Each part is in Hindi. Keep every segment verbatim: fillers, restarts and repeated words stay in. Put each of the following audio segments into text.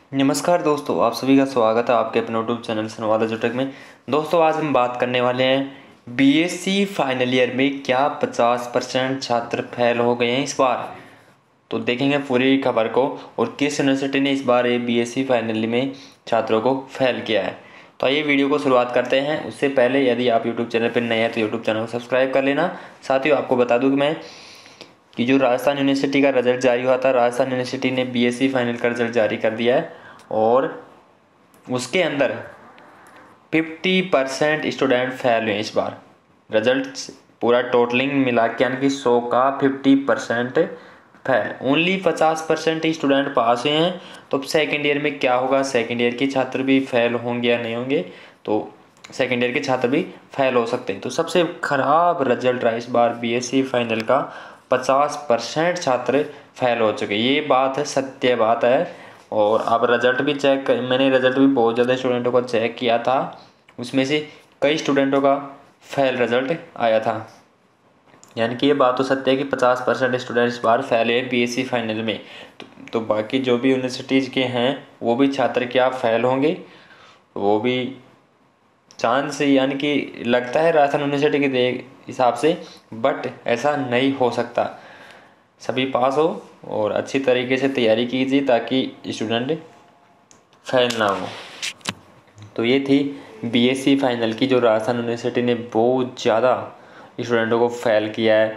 नमस्कार दोस्तों, आप सभी का स्वागत है आपके अपने यूट्यूब चैनल सनवादा जोटेक में। दोस्तों आज हम बात करने वाले हैं बीएससी फाइनल ईयर में क्या पचास परसेंट छात्र फेल हो गए हैं इस बार। तो देखेंगे पूरी खबर को और किस यूनिवर्सिटी ने इस बार ये बीएससी फाइनल में छात्रों को फेल किया है। तो आइए वीडियो को शुरुआत करते हैं। उससे पहले यदि आप यूट्यूब चैनल पर नए हैं तो यूट्यूब चैनल को सब्सक्राइब कर लेना। साथ ही आपको बता दूँ कि मैं कि जो राजस्थान यूनिवर्सिटी का रिजल्ट जारी हुआ था, राजस्थान यूनिवर्सिटी ने बीएससी फाइनल का रिजल्ट जारी कर दिया है और उसके अंदर पचास परसेंट स्टूडेंट फेल हुए इस बार। रिजल्ट पूरा टोटलिंग मिला के यानी कि सौ का पचास परसेंट फेल, ओनली पचास परसेंट ही स्टूडेंट पास हुए हैं। तो अब सेकेंड ईयर में क्या होगा, सेकेंड ईयर के छात्र भी फेल होंगे या नहीं होंगे, तो सेकेंड ईयर के छात्र भी फेल हो सकते हैं। तो सबसे खराब रिजल्ट रहा इस बार बीएससी फाइनल का, पचास परसेंट छात्र फेल हो चुके। ये बात है, सत्य बात है। और अब रिजल्ट भी चेक कर, मैंने रिजल्ट भी बहुत ज़्यादा स्टूडेंटों का चेक किया था, उसमें से कई स्टूडेंटों का फेल रिजल्ट आया था। यानी कि ये बात तो सत्य है कि पचास परसेंट स्टूडेंट इस बार फेल है बीएससी फाइनल में। तो, तो बाकी जो भी यूनिवर्सिटीज़ के हैं वो भी छात्र क्या फेल होंगे, वो भी चांस यानी कि लगता है राजस्थान यूनिवर्सिटी के हिसाब से, बट ऐसा नहीं हो सकता। सभी पास हो और अच्छी तरीके से तैयारी कीजिए ताकि स्टूडेंट फेल ना हो। तो ये थी बीएससी फाइनल की, जो राजस्थान यूनिवर्सिटी ने बहुत ज़्यादा स्टूडेंटों को फेल किया है।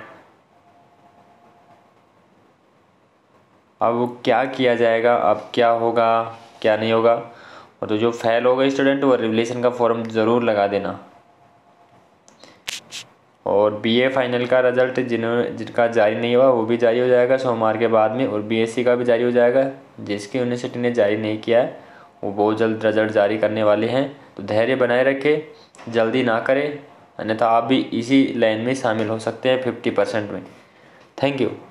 अब क्या किया जाएगा, अब क्या होगा क्या नहीं होगा। और तो जो फेल हो गए स्टूडेंट वो रिवलेशन का फॉर्म ज़रूर लगा देना। और बीए फाइनल का रिजल्ट जिन्होंने जिनका जारी नहीं हुआ वो भी जारी हो जाएगा सोमवार के बाद में, और बीएससी का भी जारी हो जाएगा। जिसकी यूनिवर्सिटी ने जारी नहीं किया है वो बहुत जल्द रिजल्ट जारी करने वाले हैं। तो धैर्य बनाए रखें, जल्दी ना करें, अन्यथा आप भी इसी लाइन में शामिल हो सकते हैं फिफ्टी परसेंट में। Thank you.